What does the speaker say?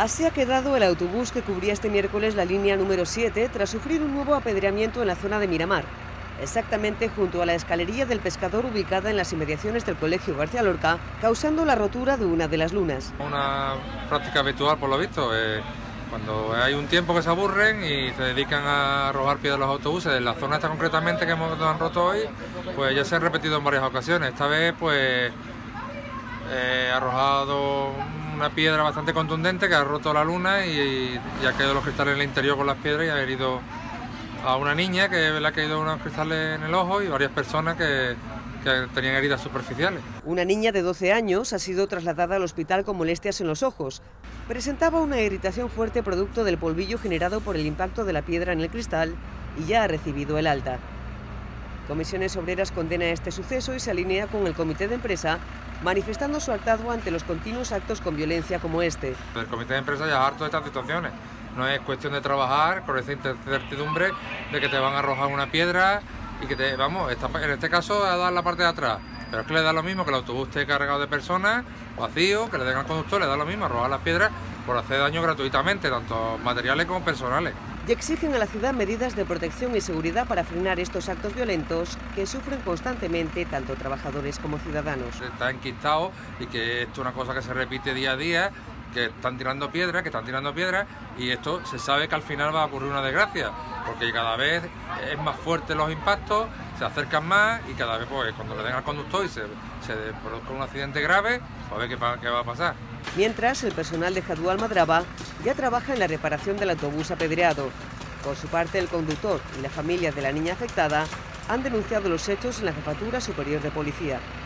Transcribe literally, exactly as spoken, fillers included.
Así ha quedado el autobús que cubría este miércoles la línea número siete tras sufrir un nuevo apedreamiento en la zona de Miramar, exactamente junto a la escalerilla del Pescador ubicada en las inmediaciones del Colegio García Lorca, causando la rotura de una de las lunas. Una práctica habitual por lo visto, eh, cuando hay un tiempo que se aburren y se dedican a arrojar piedras a los autobuses, en la zona esta concretamente que hemos, nos han roto hoy, pues ya se ha repetido en varias ocasiones. Esta vez pues he arrojado una piedra bastante contundente que ha roto la luna y, y ha caído los cristales en el interior con las piedras y ha herido a una niña que le ha caído unos cristales en el ojo y varias personas que, que tenían heridas superficiales. Una niña de doce años ha sido trasladada al hospital con molestias en los ojos. Presentaba una irritación fuerte producto del polvillo generado por el impacto de la piedra en el cristal y ya ha recibido el alta. Comisiones Obreras condena este suceso y se alinea con el comité de empresa, manifestando su hartazgo ante los continuos actos con violencia como este. El comité de empresa ya es harto de estas situaciones. No es cuestión de trabajar con esa incertidumbre de que te van a arrojar una piedra y que te, vamos, en este caso a dar la parte de atrás. Pero es que le da lo mismo que el autobús esté cargado de personas, vacío, que le den al conductor, le da lo mismo arrojar las piedras por hacer daño gratuitamente, tanto materiales como personales. Y exigen a la ciudad medidas de protección y seguridad para frenar estos actos violentos que sufren constantemente tanto trabajadores como ciudadanos. Está enquistado y que esto es una cosa que se repite día a día, que están tirando piedras, que están tirando piedras y esto se sabe que al final va a ocurrir una desgracia, porque cada vez es más fuerte los impactos, se acercan más y cada vez pues cuando le den al conductor y se, se produzca un accidente grave, pues a ver qué, qué va a pasar. Mientras, el personal de Jadú Almadraba ya trabaja en la reparación del autobús apedreado. Por su parte, el conductor y la familia de la niña afectada han denunciado los hechos en la Jefatura Superior de Policía.